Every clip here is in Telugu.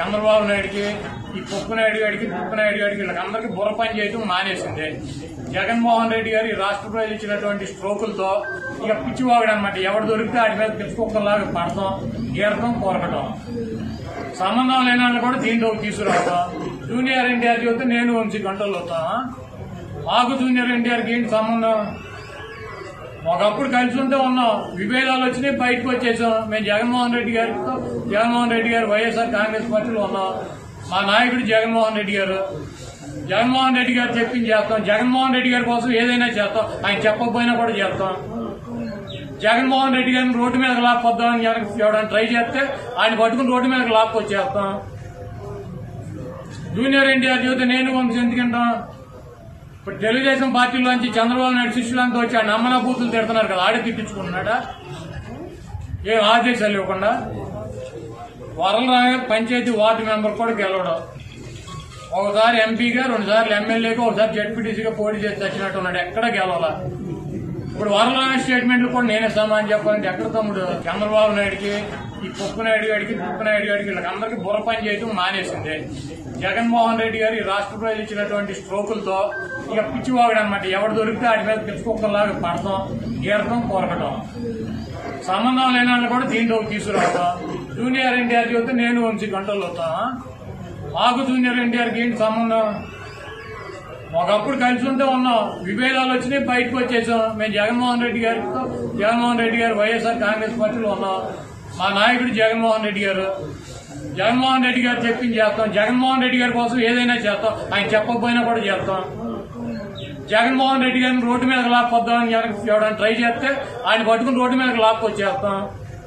చంద్రబాబు నాయుడికి ఈ పొక్కునాయుడు గారికి వీళ్ళకందరికీ బుర్ర పని చేయడం మానేసింది. జగన్మోహన్ రెడ్డి గారు ఈ రాష్ట్ర ప్రజలు ఇచ్చినటువంటి స్ట్రోకులతో ఇక పిచ్చివాగడు అనమాట. ఎవరు దొరికితే వాడి మీద పిచ్చుకోకలాగా పడతాం, గీరటం, కోరకటం. సంబంధం లేని వాళ్ళు కూడా దీంట్లోకి తీసుకురావడం. జూనియర్ ఎన్టీఆర్ చూస్తే నేను 1 గంటలు అవుతాను. మాకు జూనియర్ ఎన్టీఆర్కి ఏంటి సంబంధం? ఒకప్పుడు కలిసి ఉంటే ఉన్నాం, విభేదాలు వచ్చినాయి, బయటకు వచ్చేసాం. మేము జగన్మోహన్ రెడ్డి గారు వైఎస్ఆర్ కాంగ్రెస్ పార్టీలో ఉన్నాం. మా నాయకుడు జగన్మోహన్ రెడ్డి గారు చెప్పింది చేస్తాం. జగన్మోహన్ రెడ్డి గారి కోసం ఏదైనా చేస్తాం. ఆయన చెప్పకపోయినా కూడా చేస్తాం. జగన్మోహన్ రెడ్డి గారిని రోడ్డు మీదకి లాక్కొద్దామని ఎవరైనా ట్రై చేస్తే ఆయన పట్టుకుని రోడ్డు మీదకి లాక్కొచ్చేస్తాం. జూనియర్ ఎన్టీఆర్ చూస్తే నేను 1 ఎందుకంటాం. ఇప్పుడు తెలుగుదేశం పార్టీలోంచి చంద్రబాబు నాయుడు శిష్యులంతా వచ్చి ఆయన అమ్మన బూతులు తిడుతున్నారు కదా, ఆడే తిట్టించుకుంటున్నాడా? ఏం ఆదేశాలు ఇవ్వకుండా వరలరాయ పంచాయతీ వార్డు మెంబర్ కూడా గెలవడం. ఒకసారి ఎంపీగా, 2 సార్లు ఎమ్మెల్యేగా, ఒకసారి జడ్పీటీసీగా పోటీ చేసి వచ్చినట్టు ఉన్నాడు. ఎక్కడ గెలవాల? ఇప్పుడు వరలరాయ స్టేట్మెంట్లు కూడా నేనే సమానం చెప్పాలంటే ఎక్కడ తమ్ముడు? చంద్రబాబు నాయుడికి ఈ పొక్కునాయుడు గారికి వీళ్ళకందరికీ బుర్ర పని చేయడం మానేసింది. జగన్మోహన్ రెడ్డి గారు ఈ రాష్ట్ర ప్రజలు ఇచ్చినటువంటి స్ట్రోకులతో ఇక పిచ్చివాగడు అనమాట. ఎవరు దొరికితే వాడి మీద పిచ్చుకోకలాగా పడతాం, గీరటం, కోరకటం. సంబంధం లేని వాళ్ళు కూడా దీంట్లోకి తీసుకురావడం. జూనియర్ ఎన్టీఆర్ చూస్తే నేను 1 గంటలు అవుతాను. మాకు జూనియర్ ఎన్టీఆర్కి ఏంటి సంబంధం? ఒకప్పుడు కలిసి ఉంటే ఉన్నాం, విభేదాలు వచ్చినాయి, బయటకు వచ్చేసాం. మేము జగన్మోహన్ రెడ్డి గారు వైఎస్ఆర్ కాంగ్రెస్ పార్టీలో ఉన్నాం. మా నాయకుడు జగన్మోహన్ రెడ్డి గారు చెప్పింది చేస్తాం. జగన్మోహన్ రెడ్డి గారి కోసం ఏదైనా చేస్తాం. ఆయన చెప్పకపోయినా కూడా చేస్తాం. జగన్మోహన్ రెడ్డి గారిని రోడ్డు మీదకి లాక్కొద్దామని ఎవరైనా ట్రై చేస్తే ఆయన పట్టుకుని రోడ్డు మీదకి లాక్కొచ్చేస్తాం.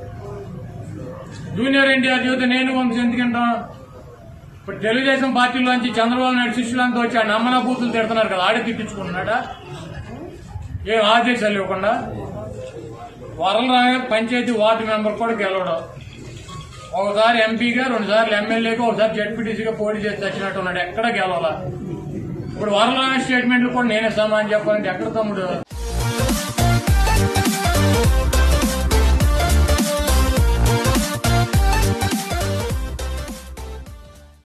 జూనియర్ ఎన్టీఆర్ చూస్తే నేను 1 ఎందుకంటాం. ఇప్పుడు తెలుగుదేశం పార్టీలోంచి చంద్రబాబు నాయుడు శిష్యులంతా వచ్చి ఆయన అమ్మన బూతులు తిడుతున్నారు కదా, ఆడే తిట్టించుకుంటున్నాడా? ఏం ఆదేశాలు ఇవ్వకుండా వరలరాయ పంచాయతీ వార్డు మెంబర్ కూడా గెలవడం. ఒకసారి ఎంపీగా, 2 సార్లు ఎమ్మెల్యేగా, ఒకసారి జడ్పీటీసీగా పోటీ చేసి వచ్చినట్టు ఉన్నాడు. ఎక్కడ గెలవాల? ఇప్పుడు వరలరాయ స్టేట్మెంట్లు కూడా నేనే సమానం చెప్పాలంటే ఎక్కడ తమ్ముడు?